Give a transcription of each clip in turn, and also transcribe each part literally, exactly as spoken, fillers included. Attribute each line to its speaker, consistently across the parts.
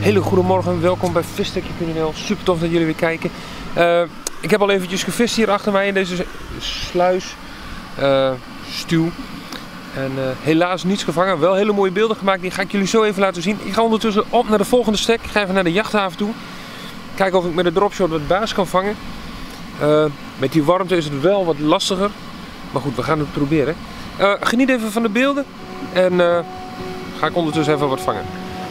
Speaker 1: Hele goede morgen, welkom bij Visstekje punt n l. Super tof dat jullie weer kijken. Uh, ik heb al eventjes gevist hier achter mij in deze sluis, uh, stuw. En uh, helaas niets gevangen, wel hele mooie beelden gemaakt, die ga ik jullie zo even laten zien. Ik ga ondertussen op naar de volgende stek, ik ga even naar de jachthaven toe. Kijken of ik met de dropshot wat baas kan vangen. Uh, met die warmte is het wel wat lastiger, maar goed, we gaan het proberen. Uh, geniet even van de beelden en uh, ga ik ondertussen even wat vangen.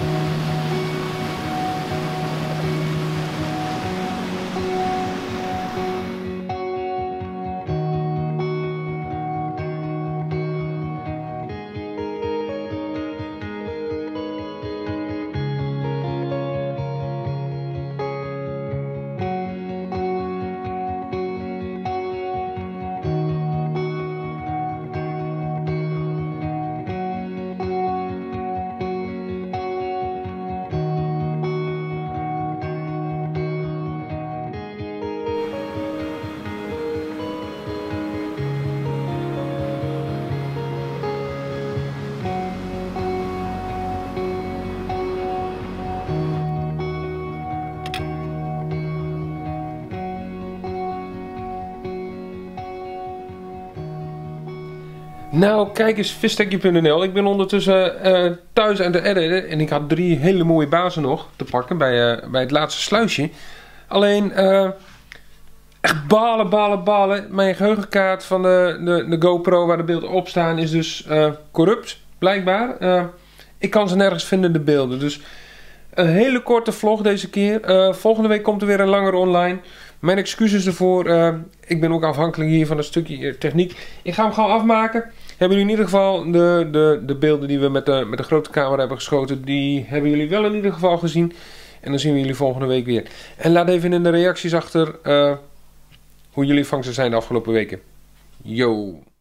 Speaker 1: Nou, kijk eens, Visstekje punt n l. Ik ben ondertussen uh, thuis aan het editen en ik had drie hele mooie bazen nog te pakken bij, uh, bij het laatste sluisje. Alleen, uh, echt balen, balen, balen. Mijn geheugenkaart van de, de, de GoPro waar de beelden op staan is dus uh, corrupt, blijkbaar. Uh, ik kan ze nergens vinden, de beelden. Dus een hele korte vlog deze keer. Uh, volgende week komt er weer een langere online. Mijn excuses ervoor. Uh, ik ben ook afhankelijk hier van een stukje techniek. Ik ga hem gewoon afmaken. Hebben jullie in ieder geval de, de, de beelden die we met de, met de grote camera hebben geschoten. Die hebben jullie wel in ieder geval gezien. En dan zien we jullie volgende week weer. En laat even in de reacties achter uh, hoe jullie vangsten zijn de afgelopen weken. Yo!